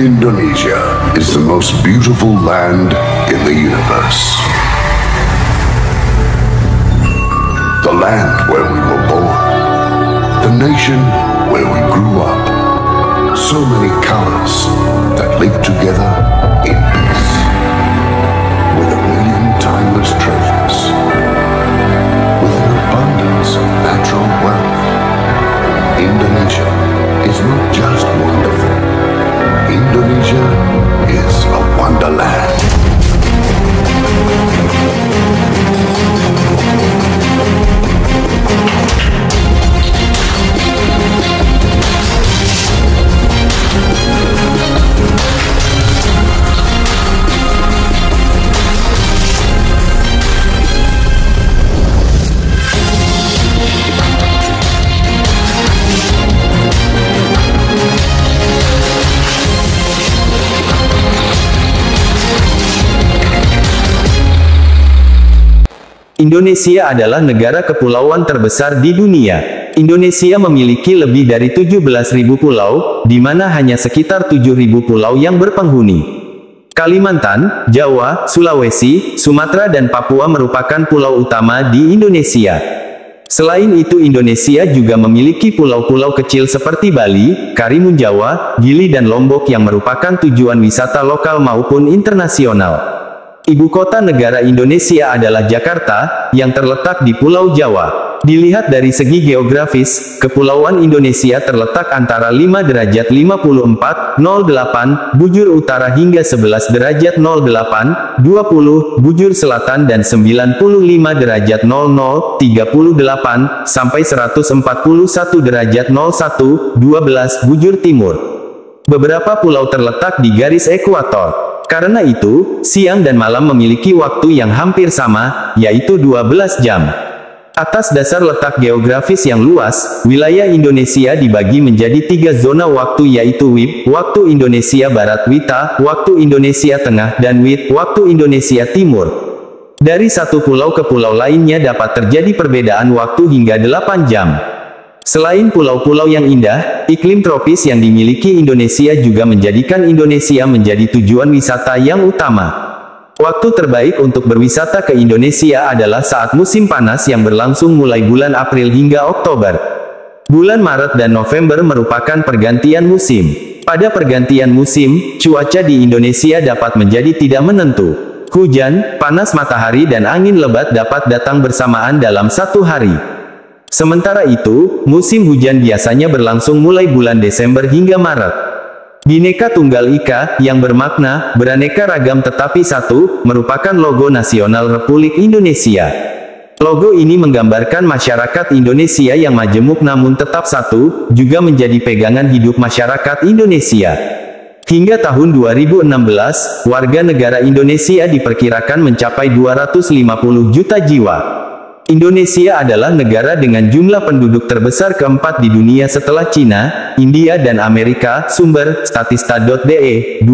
Indonesia is the most beautiful land in the universe. The land where we were born. The nation where we grew up. So many colors that live together in peace. With a million timeless treasures. With an abundance of natural wealth. Indonesia is not just wonderful. Indonesia is a wonderland. Indonesia adalah negara kepulauan terbesar di dunia. Indonesia memiliki lebih dari 17.000 pulau, di mana hanya sekitar 7.000 pulau yang berpenghuni. Kalimantan, Jawa, Sulawesi, Sumatera dan Papua merupakan pulau utama di Indonesia. Selain itu Indonesia juga memiliki pulau-pulau kecil seperti Bali, Karimun Jawa, Gili dan Lombok yang merupakan tujuan wisata lokal maupun internasional. Ibu kota negara Indonesia adalah Jakarta, yang terletak di Pulau Jawa. Dilihat dari segi geografis, Kepulauan Indonesia terletak antara 5 derajat 54,08 bujur utara hingga 11 derajat 08, 20 bujur selatan dan 95 derajat 00,38 sampai 141 derajat 01, 12 bujur timur. Beberapa pulau terletak di garis ekuator. Karena itu, siang dan malam memiliki waktu yang hampir sama, yaitu 12 jam. Atas dasar letak geografis yang luas, wilayah Indonesia dibagi menjadi 3 zona waktu yaitu WIB, waktu Indonesia Barat, WITA, waktu Indonesia Tengah, dan WIT, waktu Indonesia Timur. Dari satu pulau ke pulau lainnya dapat terjadi perbedaan waktu hingga 8 jam. Selain pulau-pulau yang indah, iklim tropis yang dimiliki Indonesia juga menjadikan Indonesia menjadi tujuan wisata yang utama. Waktu terbaik untuk berwisata ke Indonesia adalah saat musim panas yang berlangsung mulai bulan April hingga Oktober. Bulan Maret dan November merupakan pergantian musim. Pada pergantian musim, cuaca di Indonesia dapat menjadi tidak menentu. Hujan, panas matahari dan angin lebat dapat datang bersamaan dalam satu hari. Sementara itu, musim hujan biasanya berlangsung mulai bulan Desember hingga Maret. Bhinneka Tunggal Ika, yang bermakna, beraneka ragam tetapi satu, merupakan logo nasional Republik Indonesia. Logo ini menggambarkan masyarakat Indonesia yang majemuk namun tetap satu, juga menjadi pegangan hidup masyarakat Indonesia. Hingga tahun 2016, warga negara Indonesia diperkirakan mencapai 250 juta jiwa. Indonesia adalah negara dengan jumlah penduduk terbesar keempat di dunia setelah Cina, India dan Amerika. Sumber, statista.de,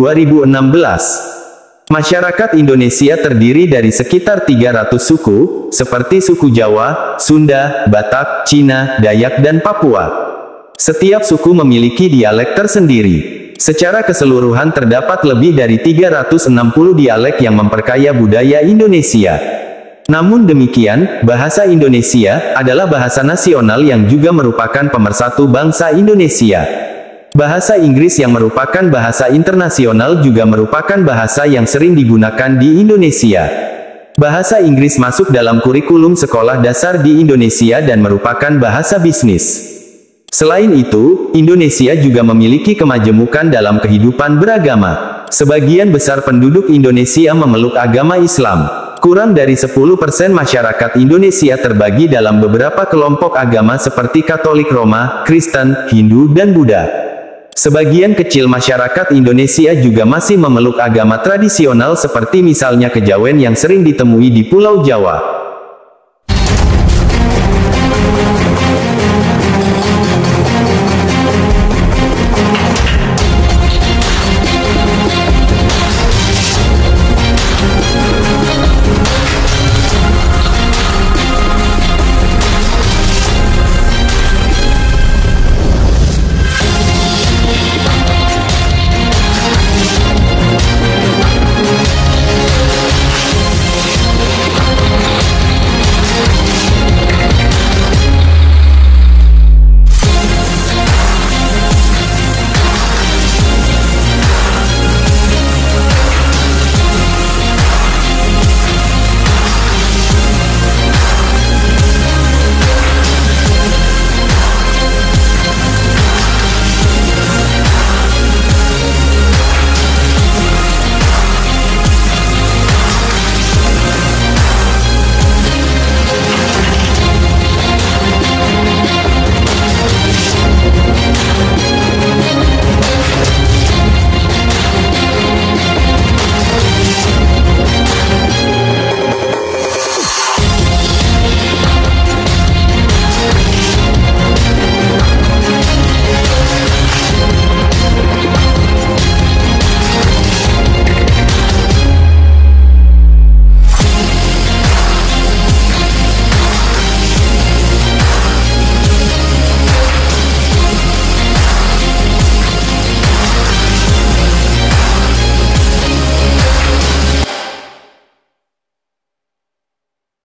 2016. Masyarakat Indonesia terdiri dari sekitar 300 suku, seperti suku Jawa, Sunda, Batak, Cina, Dayak dan Papua. Setiap suku memiliki dialek tersendiri. Secara keseluruhan terdapat lebih dari 360 dialek yang memperkaya budaya Indonesia. Namun demikian, bahasa Indonesia adalah bahasa nasional yang juga merupakan pemersatu bangsa Indonesia. Bahasa Inggris yang merupakan bahasa internasional juga merupakan bahasa yang sering digunakan di Indonesia. Bahasa Inggris masuk dalam kurikulum sekolah dasar di Indonesia dan merupakan bahasa bisnis. Selain itu, Indonesia juga memiliki kemajemukan dalam kehidupan beragama. Sebagian besar penduduk Indonesia memeluk agama Islam. Kurang dari 10% masyarakat Indonesia terbagi dalam beberapa kelompok agama seperti Katolik Roma, Kristen, Hindu dan Buddha. Sebagian kecil masyarakat Indonesia juga masih memeluk agama tradisional seperti misalnya kejawen yang sering ditemui di Pulau Jawa.